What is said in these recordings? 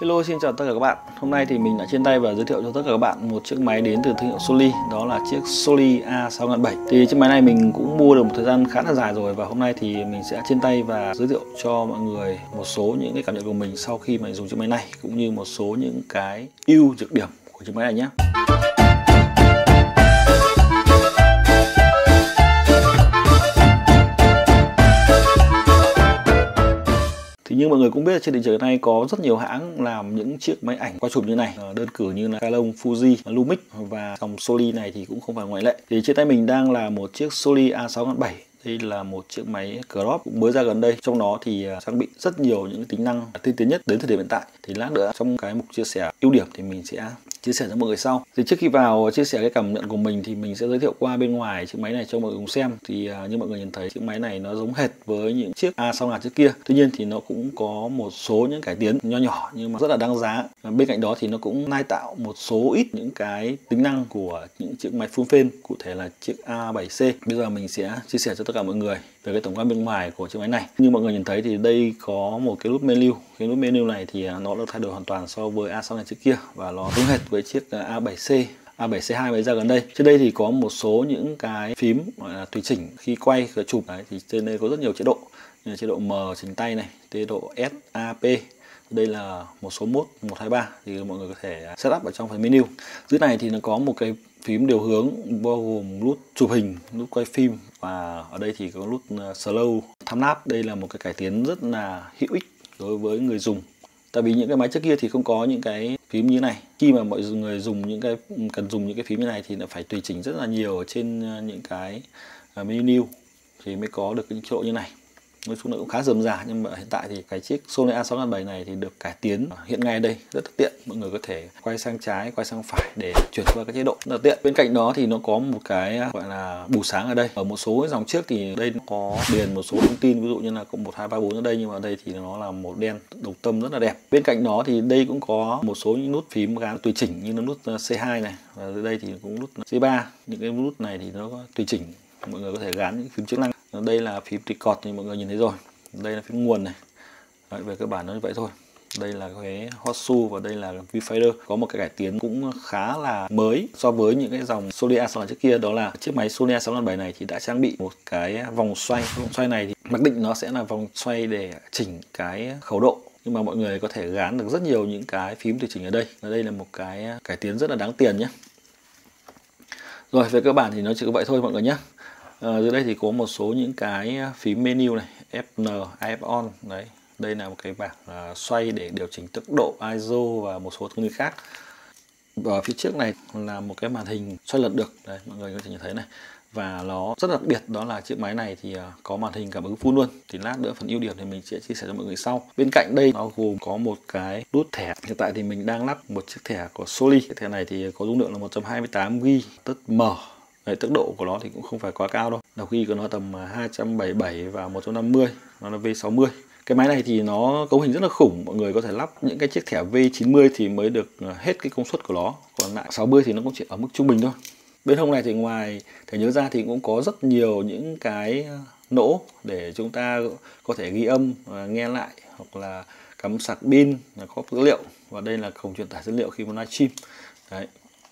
Hello, xin chào tất cả các bạn. Hôm nay thì mình đã trên tay và giới thiệu cho tất cả các bạn một chiếc máy đến từ thương hiệu Soli, đó là chiếc Soli A6007. Thì chiếc máy này mình cũng mua được một thời gian khá là dài rồi, và hôm nay thì mình sẽ trên tay và giới thiệu cho mọi người một số những cái cảm nhận của mình sau khi mà dùng chiếc máy này, cũng như một số những cái ưu nhược điểm của chiếc máy này nhé. Thì như mọi người cũng biết là trên thị trường này có rất nhiều hãng làm những chiếc máy ảnh quay chụp như này, đơn cử như là Canon, Fuji, Lumix, và dòng Soli này thì cũng không phải ngoại lệ. Thì trên tay mình đang là một chiếc Soli A6007. Đây là một chiếc máy crop cũng mới ra gần đây, trong đó thì trang bị rất nhiều những tính năng tiên tiến nhất đến thời điểm hiện tại. Thì lát nữa trong cái mục chia sẻ ưu điểm thì mình sẽ chia sẻ cho mọi người sau. Thì trước khi vào chia sẻ cái cảm nhận của mình thì mình sẽ giới thiệu qua bên ngoài chiếc máy này cho mọi người cùng xem. Thì như mọi người nhìn thấy, chiếc máy này nó giống hệt với những chiếc A6000 trước kia. Tuy nhiên thì nó cũng có một số những cải tiến nho nhỏ nhưng mà rất là đáng giá. Bên cạnh đó thì nó cũng lai tạo một số ít những cái tính năng của những chiếc máy full frame, cụ thể là chiếc A7C. Bây giờ mình sẽ chia sẻ cho tất cả mọi người về cái tổng quan bên ngoài của chiếc máy này. Như mọi người nhìn thấy thì đây có một cái nút menu. Cái nút menu này thì nó được thay đổi hoàn toàn so với A6000 trước kia, và nó giống hệt với chiếc A7C, A7C2 mới ra gần đây. Trên đây thì có một số những cái phím gọi là tùy chỉnh khi quay và chụp. Đấy, thì trên đây có rất nhiều chế độ, như là chế độ M chỉnh tay này, chế độ SAP. Đây là một số mode 1, 2, 3 thì mọi người có thể setup ở trong phần menu. Dưới này thì nó có một cái phím điều hướng bao gồm nút chụp hình, nút quay phim, và ở đây thì có nút slow time lapse. Đây là một cái cải tiến rất là hữu ích đối với người dùng. Tại vì những cái máy trước kia thì không có những cái phím như này. Khi mà mọi người dùng cần dùng những cái phím như này thì nó phải tùy chỉnh rất là nhiều ở trên những cái menu thì mới có được những chỗ như này. Nói chung là cũng khá rườm rà, nhưng mà hiện tại thì cái chiếc Soli A6007 này thì được cải tiến hiện ngay đây rất là tiện. Mọi người có thể quay sang trái, quay sang phải để chuyển qua các chế độ rất là tiện. Bên cạnh đó thì nó có một cái gọi là bù sáng ở đây. Ở một số dòng trước thì đây nó có điền một số thông tin, ví dụ như là cộng 1, 2, 3, 4 ở đây, nhưng mà ở đây thì nó là màu đen đồng tâm rất là đẹp. Bên cạnh đó thì đây cũng có một số những nút phím gắn tùy chỉnh, như là nút C2 này, và ở đây thì cũng nút C3. Những cái nút này thì nó tùy chỉnh, mọi người có thể gắn những phím chức năng. Đây là phím record thì mọi người nhìn thấy rồi. Đây là phím nguồn này. Đấy, về cơ bản nó như vậy thôi. Đây là cái hot shoe và đây là viewfinder. Có một cái cải tiến cũng khá là mới so với những cái dòng Soli A6000 trước kia, đó là chiếc máy Soli A6007 này thì đã trang bị một cái vòng xoay. Vòng xoay này thì mặc định nó sẽ là vòng xoay để chỉnh cái khẩu độ, nhưng mà mọi người có thể gán được rất nhiều những cái phím tùy chỉnh ở đây. Và đây là một cái cải tiến rất là đáng tiền nhé. Rồi, về cơ bản thì nó chỉ có vậy thôi mọi người nhé. Dưới đây thì có một số những cái phím menu này, FN, IF on. Đấy, đây là một cái bảng xoay để điều chỉnh tốc độ, ISO và một số thông tin khác. Và phía trước này là một cái màn hình xoay lật được. Đây, mọi người có thể nhìn thấy này. Và nó rất đặc biệt, đó là chiếc máy này thì có màn hình cảm ứng full luôn. Thì lát nữa phần ưu điểm thì mình sẽ chia sẻ cho mọi người sau. Bên cạnh đây nó gồm có một cái nút thẻ. Hiện tại thì mình đang lắp một chiếc thẻ của Soli. Cái thẻ này thì có dung lượng là 128GB, tức M. Đấy, tốc độ của nó thì cũng không phải quá cao đâu. Đọc ghi của nó tầm 277 và 150, nó là V60. Cái máy này thì nó cấu hình rất là khủng. Mọi người có thể lắp những cái chiếc thẻ V90 thì mới được hết cái công suất của nó. Còn lại 60 thì nó cũng chỉ ở mức trung bình thôi. Bên hông này thì ngoài thẻ nhớ ra thì cũng có rất nhiều những cái nỗ để chúng ta có thể ghi âm và nghe lại, hoặc là cắm sạc pin, có dữ liệu. Và đây là cổng truyền tải dữ liệu khi mà livestream. Đấy.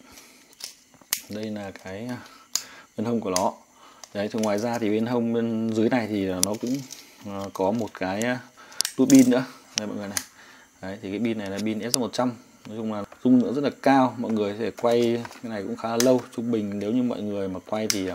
Đây là cái bên hông của nó. Đấy, thì ngoài ra thì bên hông bên dưới này thì nó cũng có một cái nút pin nữa. Đây mọi người này. Đấy, thì cái pin này là pin S100. Nói chung là dung lượng rất là cao, mọi người có thể quay cái này cũng khá là lâu. Trung bình nếu như mọi người mà quay thì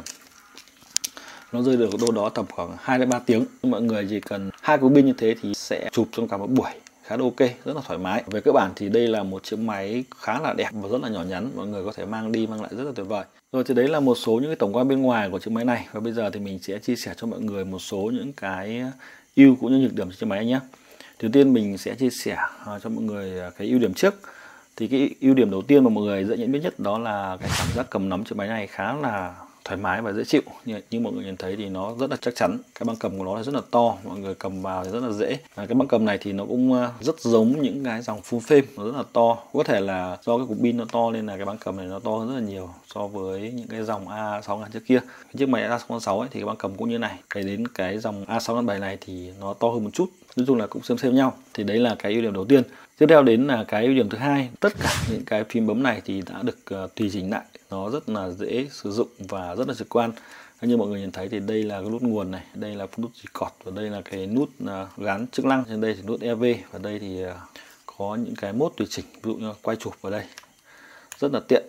nó rơi được đâu đó tầm khoảng 2 đến 3 tiếng. Mọi người chỉ cần 2 cục pin như thế thì sẽ chụp trong cả một buổi khá là ok, rất là thoải mái. Về cơ bản thì đây là một chiếc máy khá là đẹp và rất là nhỏ nhắn, mọi người có thể mang đi mang lại rất là tuyệt vời. Rồi thì đấy là một số những cái tổng quan bên ngoài của chiếc máy này, và bây giờ thì mình sẽ chia sẻ cho mọi người một số những cái ưu cũng như nhược điểm của chiếc máy này nhé. Đầu tiên mình sẽ chia sẻ cho mọi người cái ưu điểm trước. Thì cái ưu điểm đầu tiên mà mọi người dễ nhận biết nhất đó là cái cảm giác cầm nắm chiếc máy này khá là thoải mái và dễ chịu. Như mọi người nhìn thấy thì nó rất là chắc chắn. Cái băng cầm của nó là rất là to, mọi người cầm vào thì rất là dễ. Cái băng cầm này thì nó cũng rất giống những cái dòng full frame, nó rất là to. Có thể là do cái cục pin nó to nên là cái băng cầm này nó to hơn rất là nhiều so với những cái dòng A6000 trước kia. Cái chiếc máy A606 ấy thì cái băng cầm cũng như này. Cái đến cái dòng A607 này thì nó to hơn một chút. Nói chung là cũng xem nhau. Thì đấy là cái ưu điểm đầu tiên. Tiếp theo đến là cái ưu điểm thứ hai, tất cả những cái phím bấm này thì đã được tùy chỉnh lại, nó rất là dễ sử dụng và rất là trực quan. Như mọi người nhìn thấy thì đây là cái nút nguồn này, đây là nút record và đây là cái nút gắn chức năng, trên đây thì nút EV và đây thì có những cái mode tùy chỉnh, ví dụ như quay chụp ở đây rất là tiện.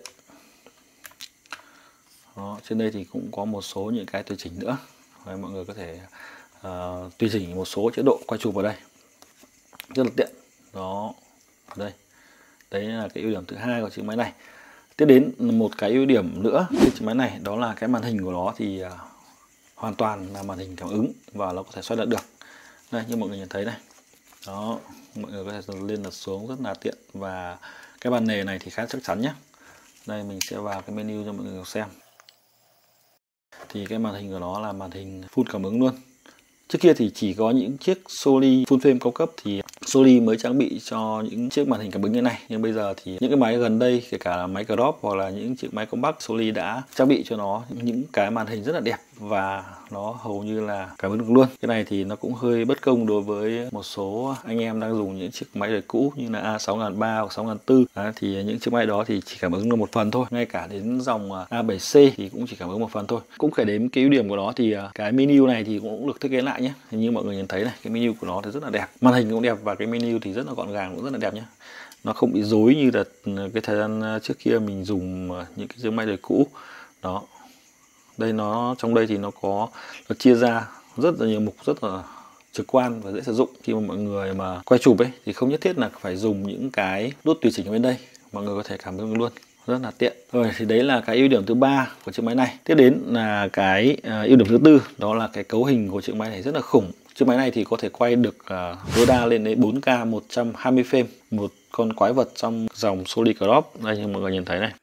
Đó, trên đây thì cũng có một số những cái tùy chỉnh nữa. Và mọi người có thể tùy chỉnh một số chế độ quay chụp ở đây rất là tiện. Đó, ở đây đấy là cái ưu điểm thứ hai của chiếc máy này. Tiếp đến một cái ưu điểm nữa của chiếc máy này, đó là cái màn hình của nó thì hoàn toàn là màn hình cảm ứng và nó có thể xoay lật được. Đây, như mọi người nhìn thấy này. Đó, mọi người có thể lên lật xuống rất là tiện và cái bàn nề này thì khá chắc chắn nhé. Đây mình sẽ vào cái menu cho mọi người xem. Thì cái màn hình của nó là màn hình full cảm ứng luôn. Trước kia thì chỉ có những chiếc Sony full frame cao cấp thì Sony mới trang bị cho những chiếc màn hình cảm ứng như này. Nhưng bây giờ thì những cái máy gần đây, kể cả là máy crop hoặc là những chiếc máy compact, Sony đã trang bị cho nó những cái màn hình rất là đẹp và nó hầu như là cảm ứng được luôn. Cái này thì nó cũng hơi bất công đối với một số anh em đang dùng những chiếc máy đời cũ như là A6300 hoặc 6400. Thì những chiếc máy đó thì chỉ cảm ứng được một phần thôi. Ngay cả đến dòng A7C thì cũng chỉ cảm ứng một phần thôi. Cũng kể đến cái ưu điểm của nó thì cái menu này thì cũng được thiết kế lại nhé. Như mọi người nhìn thấy này, cái menu của nó thì rất là đẹp. Màn hình cũng đẹp và cái menu thì rất là gọn gàng, cũng rất là đẹp nhé. Nó không bị rối như là cái thời gian trước kia mình dùng những cái chiếc máy đời cũ. Đó. Đây trong đây thì nó chia ra rất là nhiều mục, rất là trực quan và dễ sử dụng. Khi mà mọi người mà quay chụp ấy thì không nhất thiết là phải dùng những cái nút tùy chỉnh ở bên đây, mọi người có thể cảm ứng luôn, rất là tiện. Rồi thì đấy là cái ưu điểm thứ ba của chiếc máy này. Tiếp đến là cái ưu điểm thứ tư, đó là cái cấu hình của chiếc máy này rất là khủng. Chiếc máy này thì có thể quay được tối đa lên đến 4K 120 frame, một con quái vật trong dòng Sony Crop. Đây như mọi người nhìn thấy này.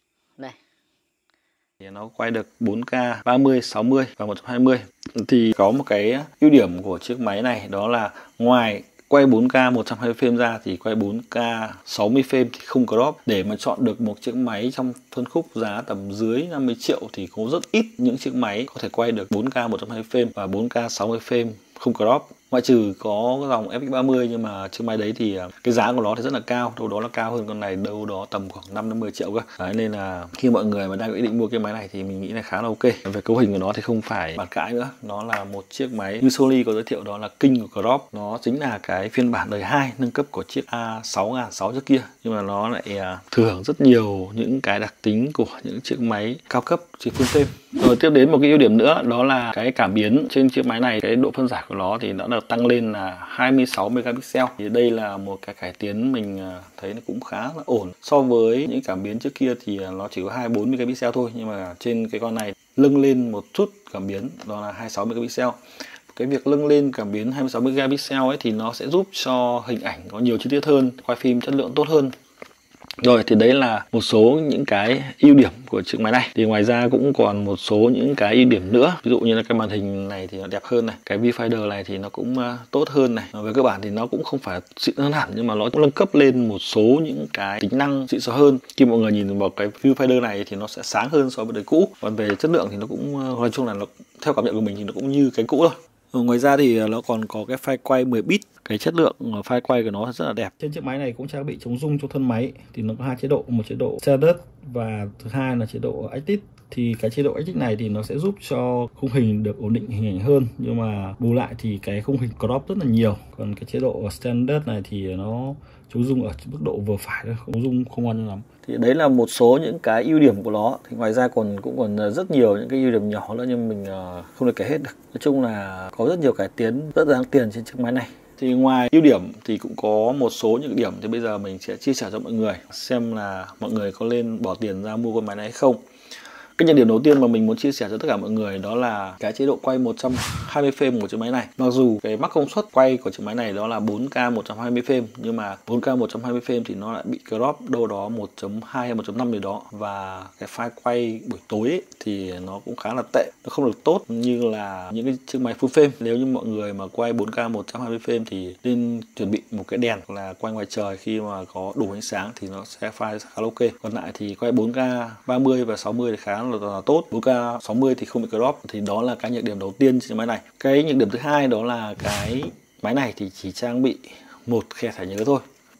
Thì nó quay được 4K 30, 60 và 120. Thì có một cái ưu điểm của chiếc máy này, đó là ngoài quay 4K 120 frame ra thì quay 4K 60 frame thì không crop. Để mà chọn được một chiếc máy trong phân khúc giá tầm dưới 50 triệu thì có rất ít những chiếc máy có thể quay được 4K 120 frame và 4K 60 frame không crop. Ngoại trừ có dòng FX30, nhưng mà chiếc máy đấy thì cái giá của nó thì rất là cao, đâu đó là cao hơn con này đâu đó tầm khoảng 5-10 triệu cơ. Đấy, nên là khi mọi người mà đang ý định mua cái máy này thì mình nghĩ là khá là ok. Về cấu hình của nó thì không phải bàn cãi nữa, nó là một chiếc máy như Sony có giới thiệu, đó là King của Crop. Nó chính là cái phiên bản đời 2 nâng cấp của chiếc A6006 trước kia, nhưng mà nó lại thừa hưởng rất nhiều những cái đặc tính của những chiếc máy cao cấp trên full frame. Rồi tiếp đến một cái ưu điểm nữa, đó là cái cảm biến trên chiếc máy này, cái độ phân giải của nó thì nó được tăng lên là 26 megapixel. Thì đây là một cái cải tiến mình thấy nó cũng khá là ổn. So với những cảm biến trước kia thì nó chỉ có 24 megapixel thôi, nhưng mà trên cái con này nâng lên một chút cảm biến, đó là 26 megapixel. Cái việc nâng lên cảm biến 26 megapixel ấy thì nó sẽ giúp cho hình ảnh có nhiều chi tiết hơn, quay phim chất lượng tốt hơn. Rồi thì đấy là một số những cái ưu điểm của chiếc máy này. Thì ngoài ra cũng còn một số những cái ưu điểm nữa. Ví dụ như là cái màn hình này thì nó đẹp hơn này, cái viewfinder này thì nó cũng tốt hơn này. Về cơ bản thì nó cũng không phải xịn hơn hẳn, nhưng mà nó cũng nâng cấp lên một số những cái tính năng xịn xò hơn. Khi mọi người nhìn vào cái viewfinder này thì nó sẽ sáng hơn so với đời cũ. Còn về chất lượng thì nó cũng nói chung là nó, theo cảm nhận của mình thì nó cũng như cái cũ thôi. Ngoài ra thì nó còn có cái file quay 10 bit. Cái chất lượng file quay của nó rất là đẹp. Trên chiếc máy này cũng trang bị chống rung cho thân máy. Thì nó có hai chế độ, một chế độ standard và thứ hai là chế độ active. Thì cái chế độ active này thì nó sẽ giúp cho khung hình được ổn định hình ảnh hơn, nhưng mà bù lại thì cái khung hình crop rất là nhiều. Còn cái chế độ standard này thì nó chống rung ở mức độ vừa phải thôi, chống rung không ngon lắm. Thì đấy là một số những cái ưu điểm của nó. Thì ngoài ra cũng còn rất nhiều những cái ưu điểm nhỏ nữa, nhưng mình không thể kể hết được. Nói chung là có rất nhiều cải tiến rất đáng tiền trên chiếc máy này. Thì ngoài ưu điểm thì cũng có một số những điểm, thì bây giờ mình sẽ chia sẻ cho mọi người xem là mọi người có nên bỏ tiền ra mua con máy này hay không. Cái nhược điểm đầu tiên mà mình muốn chia sẻ cho tất cả mọi người, đó là cái chế độ quay 120 frame của chiếc máy này. Mặc dù cái max công suất quay của chiếc máy này đó là 4K 120 frame, nhưng mà 4K 120 frame thì nó lại bị crop đâu đó 1.2 hay 1.5 gì đó. Và cái file quay buổi tối ấy, thì nó cũng khá là tệ, nó không được tốt như là những cái chiếc máy full frame. Nếu như mọi người mà quay 4K 120 frame thì nên chuẩn bị một cái đèn là quay ngoài trời, khi mà có đủ ánh sáng thì nó sẽ file khá là ok. Còn lại thì quay 4K 30 và 60 thì khá là tốt. 4K 60 thì không bị crop. Thì đó là cái nhược điểm đầu tiên trên máy này. Cái nhược điểm thứ hai đó là cái máy này thì chỉ trang bị một thẻ nhớ thôi.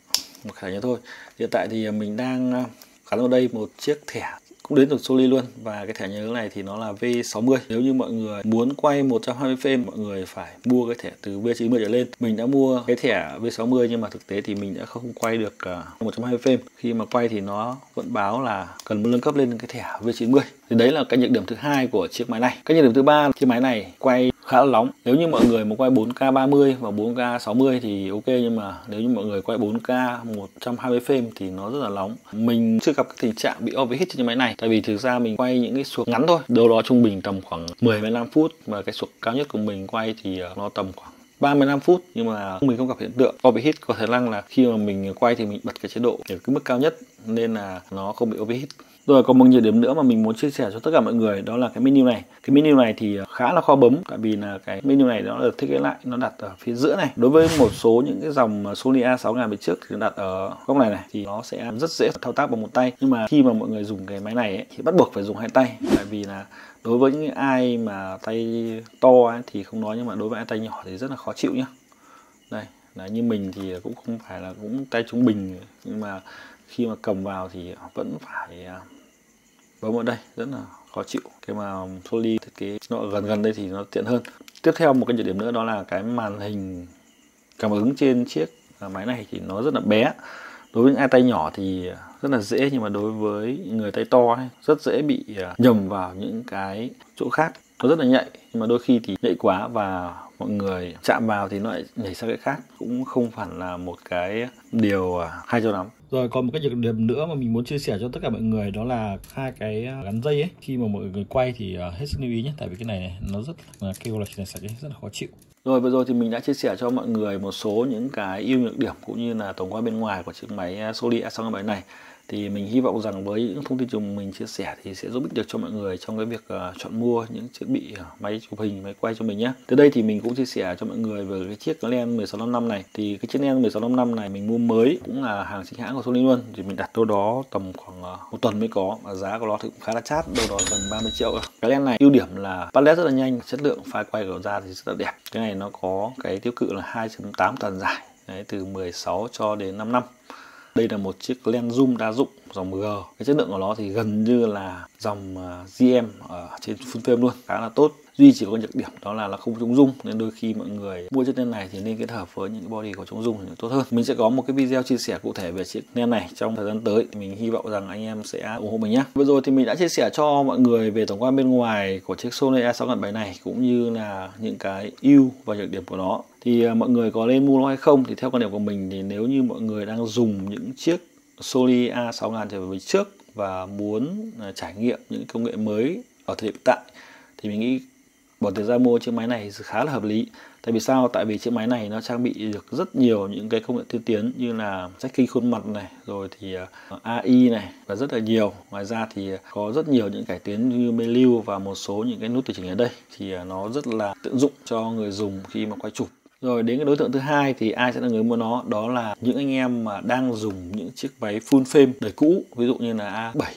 một thẻ nhớ thôi. Hiện tại thì mình đang gắn vào đây một chiếc thẻ cũng đến từ Sony luôn, và cái thẻ nhớ này thì nó là V60. Nếu như mọi người muốn quay 120 frame, mọi người phải mua cái thẻ từ V90 trở lên. Mình đã mua cái thẻ V60 nhưng mà thực tế thì mình đã không quay được 120 frame. Khi mà quay thì nó vẫn báo là cần nâng cấp lên cái thẻ V90. Thì đấy là cái nhược điểm thứ hai của chiếc máy này. Cái nhược điểm thứ ba, chiếc máy này quay khá là nóng. Nếu như mọi người muốn quay 4K 30 và 4K 60 thì ok, nhưng mà nếu như mọi người quay 4K 120 frame thì nó rất là nóng. Mình chưa gặp cái tình trạng bị overheat trên chiếc máy này, tại vì thực ra mình quay những cái suộc ngắn thôi, đâu đó trung bình tầm khoảng 10-15 phút, và cái suộc cao nhất của mình quay thì nó tầm khoảng 35 phút, nhưng mà mình không gặp hiện tượng overheat. Có thể là khi mà mình quay thì mình bật cái chế độ ở cái mức cao nhất nên là nó không bị overheat. Rồi còn một nhược điểm nữa mà mình muốn chia sẻ cho tất cả mọi người, đó là cái menu này. Cái menu này thì khá là khó bấm, tại vì là cái menu này nó được thiết kế lại, nó đặt ở phía giữa này. Đối với một số những cái dòng Sony A6000 về trước thì nó đặt ở góc này thì nó sẽ rất dễ thao tác bằng một tay. Nhưng mà khi mà mọi người dùng cái máy này thì bắt buộc phải dùng hai tay, tại vì là đối với những ai mà tay to thì không nói, nhưng mà đối với ai tay nhỏ thì rất là khó chịu nhá. Đây là như mình thì cũng không phải là cũng tay trung bình, nhưng mà khi mà cầm vào thì vẫn phải bấm ở đây, rất là khó chịu. Cái mà Sony thiết kế nó gần đây thì nó tiện hơn. Tiếp theo một cái nhược điểm nữa, đó là cái màn hình cảm ứng trên chiếc máy này thì nó rất là bé. Đối với những ai tay nhỏ thì rất là dễ, nhưng mà đối với người tay to ấy, rất dễ bị nhầm vào những cái chỗ khác. Nó rất là nhạy, nhưng mà đôi khi thì nhạy quá và mọi người chạm vào thì nó lại nhảy sang cái khác, cũng không phải là một cái điều hay cho lắm. Rồi còn một cái nhược điểm nữa mà mình muốn chia sẻ cho tất cả mọi người, đó là hai cái gắn dây ấy. Khi mà mọi người quay thì hết sức lưu ý nhé, tại vì cái này nó rất là kêu là sạch ấy, rất là khó chịu. Rồi vừa rồi thì mình đã chia sẻ cho mọi người một số những cái ưu nhược điểm cũng như là tổng quan bên ngoài của chiếc máy Sony A6000 này. Thì mình hy vọng rằng với những thông tin chúng mình chia sẻ thì sẽ giúp ích được cho mọi người trong cái việc chọn mua những thiết bị máy chụp hình, máy quay cho mình nhé. Từ đây thì mình cũng chia sẻ cho mọi người về cái chiếc Len 1655 này. Thì cái chiếc Len 1655 này mình mua mới, cũng là hàng chính hãng của Sony luôn. Thì mình đặt đâu đó tầm khoảng một tuần mới có, và giá của nó thì cũng khá là chát, đâu đó gần 30 triệu. Cái Len này ưu điểm là bắt led rất là nhanh, chất lượng file quay của ra thì rất là đẹp. Cái này nó có cái tiêu cự là 2.8 tần dài, đấy, từ 16 cho đến 5 năm. Đây là một chiếc lens zoom đa dụng dòng G. Cái chất lượng của nó thì gần như là dòng GM ở trên full frame luôn, khá là tốt. Duy chỉ có nhược điểm đó là nó không chống rung, nên đôi khi mọi người mua chiếc lens này thì nên kết hợp với những cái body có chống rung thì tốt hơn. Mình sẽ có một cái video chia sẻ cụ thể về chiếc lens này trong thời gian tới. Mình hy vọng rằng anh em sẽ ủng hộ mình nhé. Vừa rồi thì mình đã chia sẻ cho mọi người về tổng quan bên ngoài của chiếc Sony A6000 này, cũng như là những cái ưu và nhược điểm của nó. Thì mọi người có nên mua nó hay không thì theo quan điểm của mình, thì nếu như mọi người đang dùng những chiếc Sony A6000 trở về trước và muốn trải nghiệm những công nghệ mới ở thời điểm tại, thì mình nghĩ bỏ tiền ra mua chiếc máy này khá là hợp lý. Tại vì sao? Tại vì chiếc máy này nó trang bị được rất nhiều những cái công nghệ tiên tiến, như là tracking khuôn mặt này, rồi thì AI này, và rất là nhiều. Ngoài ra thì có rất nhiều những cải tiến như menu và một số những cái nút tùy chỉnh ở đây, thì nó rất là tiện dụng cho người dùng khi mà quay chụp. Rồi đến cái đối tượng thứ hai thì ai sẽ là người mua nó, đó là những anh em mà đang dùng những chiếc máy full frame đời cũ, ví dụ như là A7,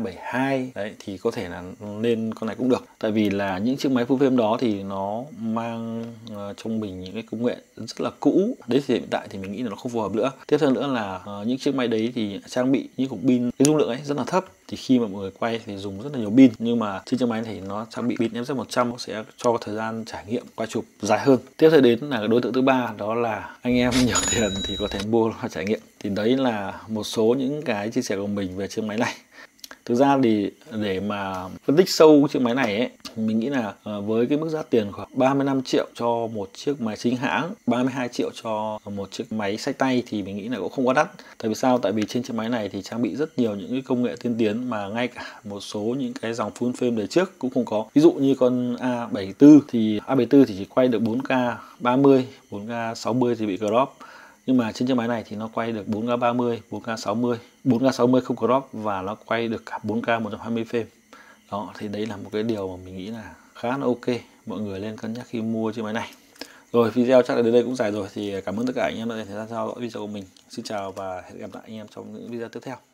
A72 đấy, thì có thể là lên con này cũng được. Tại vì là những chiếc máy full frame đó thì nó mang trong mình những cái công nghệ rất là cũ. Đấy thì hiện tại thì mình nghĩ là nó không phù hợp nữa. Tiếp theo nữa là những chiếc máy đấy thì trang bị những cục pin, cái dung lượng ấy rất là thấp, thì khi mà mọi người quay thì dùng rất là nhiều pin. Nhưng mà trên chiếc máy thì nó trang bị pin FZ100 sẽ cho thời gian trải nghiệm quay chụp dài hơn. Tiếp theo đến là cái đối tượng thứ ba, đó là anh em nhiều tiền thì có thể mua và trải nghiệm. Thì đấy là một số những cái chia sẻ của mình về chiếc máy này. Thực ra thì để mà phân tích sâu chiếc máy này ấy, mình nghĩ là với cái mức giá tiền khoảng 35 triệu cho một chiếc máy chính hãng, 32 triệu cho một chiếc máy xách tay thì mình nghĩ là cũng không quá đắt. Tại vì sao? Tại vì trên chiếc máy này thì trang bị rất nhiều những cái công nghệ tiên tiến mà ngay cả một số những cái dòng full frame đời trước cũng không có. Ví dụ như con A74 thì chỉ quay được 4K 30, 4K 60 thì bị crop. Nhưng mà trên chiếc máy này thì nó quay được 4K 30, 4K 60, 4K 60 không crop, và nó quay được cả 4K 120 frame. Đó, thì đấy là một cái điều mà mình nghĩ là khá là ok. Mọi người nên cân nhắc khi mua chiếc máy này. Rồi, video chắc là đến đây cũng dài rồi. Thì cảm ơn tất cả anh em đã dành thời gian theo dõi video của mình. Xin chào và hẹn gặp lại anh em trong những video tiếp theo.